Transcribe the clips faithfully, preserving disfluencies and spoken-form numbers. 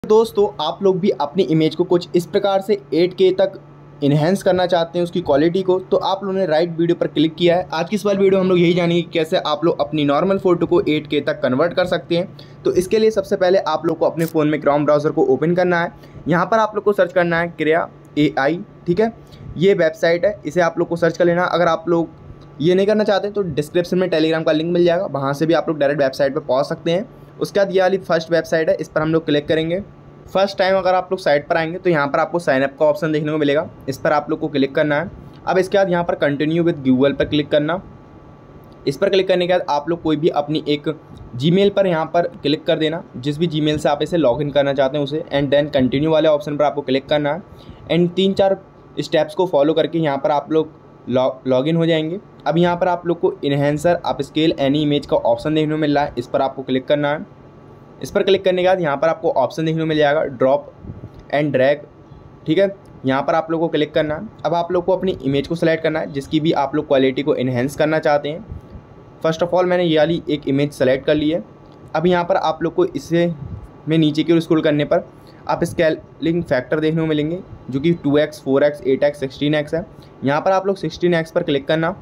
दोस्तों आप लोग भी अपनी इमेज को कुछ इस प्रकार से एट के तक इन्हेंस करना चाहते हैं उसकी क्वालिटी को, तो आप लोगों ने राइट वीडियो पर क्लिक किया है। आज की इस वाली वीडियो हम लोग यही जानेंगे कि कैसे आप लोग अपनी नॉर्मल फोटो को एट के तक कन्वर्ट कर सकते हैं। तो इसके लिए सबसे पहले आप लोग को अपने फ़ोन में क्रोम ब्राउज़र को ओपन करना है। यहाँ पर आप लोग को सर्च करना है क्रिया ए आई, ठीक है। ये वेबसाइट है, इसे आप लोग को सर्च कर लेना। अगर आप लोग ये नहीं करना चाहते तो डिस्क्रिप्शन में टेलीग्राम का लिंक मिल जाएगा, वहाँ से भी आप लोग डायरेक्ट वेबसाइट पर पहुँच सकते हैं। उसके बाद ये वाली फर्स्ट वेबसाइट है, इस पर हम लोग क्लिक करेंगे। फर्स्ट टाइम अगर आप लोग साइट पर आएंगे तो यहाँ पर आपको साइन अप का ऑप्शन देखने को मिलेगा, इस पर आप लोग को क्लिक करना है। अब इसके बाद यहाँ पर कंटिन्यू विद गूगल पर क्लिक करना। इस पर क्लिक करने के बाद आप लोग कोई भी अपनी एक जीमेल पर यहाँ पर क्लिक कर देना, जिस भी जीमेल से आप इसे लॉगिन करना चाहते हैं उसे, एंड देन कंटिन्यू वाले ऑप्शन पर आपको क्लिक करना है। एंड तीन चार स्टेप्स को फॉलो करके यहाँ पर आप लोग लॉगिन हो जाएंगे। अब यहाँ पर आप लोग को enhancer upscale any image का ऑप्शन देखने को मिल रहा है, इस पर आपको क्लिक करना है। इस पर क्लिक करने के बाद यहाँ पर आपको ऑप्शन देखने को मिल जाएगा ड्रॉप एंड ड्रैग, ठीक है। यहाँ पर आप लोग को क्लिक करना है। अब आप लोग को अपनी इमेज को सेलेक्ट करना है जिसकी भी आप लोग क्वालिटी को इन्हेंस करना चाहते हैं। फर्स्ट ऑफ ऑल मैंने ये वाली एक इमेज सेलेक्ट कर ली है। अब यहाँ पर आप लोग को इसे में नीचे की ओर स्क्रॉल करने पर आप स्केलिंग फैक्टर देखने को मिलेंगे जो कि two X, four X, eight X, sixteen X है। यहाँ पर आप लोग सिक्सटीन एक्स पर क्लिक करना।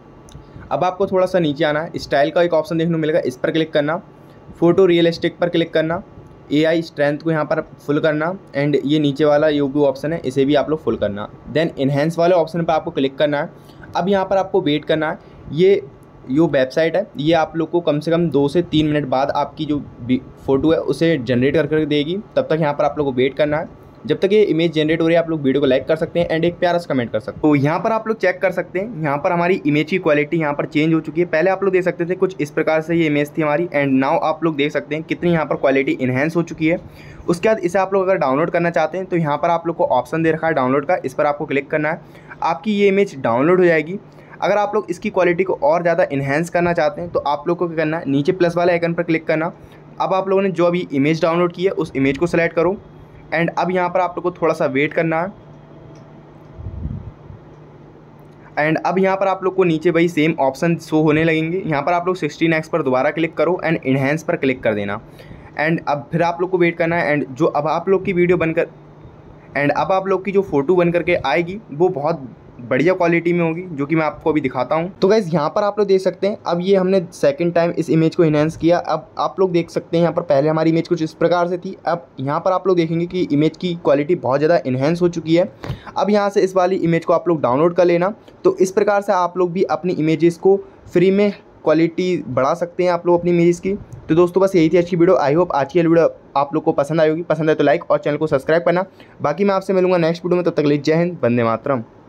अब आपको थोड़ा सा नीचे आना है, स्टाइल का एक ऑप्शन देखने को मिलेगा, इस पर क्लिक करना। फ़ोटो रियलिस्टिक पर क्लिक करना। ए आई स्ट्रेंथ को यहाँ पर फुल करना। एंड ये नीचे वाला यो भी ऑप्शन है, इसे भी आप लोग फुल करना। देन इन्हेंस वाले ऑप्शन पर आपको क्लिक करना है। अब यहाँ पर आपको वेट करना है। ये यो वेबसाइट है, ये आप लोग को कम से कम दो से तीन मिनट बाद आपकी जो फ़ोटो है उसे जनरेट कर कर देगी। तब तक यहाँ पर आप लोग को वेट करना है। जब तक ये इमेज जनरेट हो रही है आप लोग वीडियो को लाइक कर सकते हैं एंड एक प्यारा सा कमेंट कर सकते हैं। तो यहाँ पर आप लोग चेक कर सकते हैं, यहाँ पर हमारी इमेज की क्वालिटी यहाँ पर चेंज हो चुकी है। पहले आप लोग देख सकते थे कुछ इस प्रकार से ये इमेज थी हमारी, एंड नाउ आप लोग देख सकते हैं कितनी यहाँ पर क्वालिटी इन्हेंस हो चुकी है। उसके बाद इसे आप लोग अगर डाउनलोड करना चाहते हैं तो यहाँ पर आप लोग को ऑप्शन दे रखा है डाउनलोड का, इस पर आपको क्लिक करना है। आपकी ये इमेज डाउनलोड हो जाएगी। अगर आप लोग इसकी क्वालिटी को और ज़्यादा इन्हेंस करना चाहते हैं तो आप लोग को क्या करना है, नीचे प्लस वाले आइकन पर क्लिक करना। अब आप लोगों ने जो अभी इमेज डाउनलोड की है उस इमेज को सेलेक्ट करो। एंड अब यहाँ पर आप लोग को थोड़ा सा वेट करना है। एंड अब यहाँ पर आप लोग को नीचे वही सेम ऑप्शन शो होने लगेंगे। यहाँ पर आप लोग सिक्सटीन एक्स पर दोबारा क्लिक करो एंड इन्हेंस पर क्लिक कर देना। एंड अब फिर आप लोग को वेट करना है। एंड जो अब आप लोग की वीडियो बनकर एंड अब आप लोग की जो फ़ोटो बन करके आएगी वो बहुत बढ़िया क्वालिटी में होगी, जो कि मैं आपको अभी दिखाता हूँ। तो गाइज़ यहाँ पर आप लोग देख सकते हैं, अब ये हमने सेकंड टाइम इस इमेज को इन्हेंस किया। अब आप लोग देख सकते हैं यहाँ पर पहले हमारी इमेज कुछ इस प्रकार से थी। अब यहाँ पर आप लोग देखेंगे कि इमेज की क्वालिटी बहुत ज़्यादा इन्हेंस हो चुकी है। अब यहाँ से इस वाली इमेज को आप लोग डाउनलोड कर लेना। तो इस प्रकार से आप लोग भी अपनी इमेजेस को फ्री में क्वालिटी बढ़ा सकते हैं आप लोग अपनी इमेज की। तो दोस्तों बस यही थी आज की वीडियो। आई होप आज की वीडियो आप लोग को पसंद आई होगी। पसंद आए तो लाइक और चैनल को सब्सक्राइब करना। बाकी मैं आपसे मिलूंगा नेक्स्ट वीडियो में, तब तक के लिए जय हिंद, वंदे मातरम।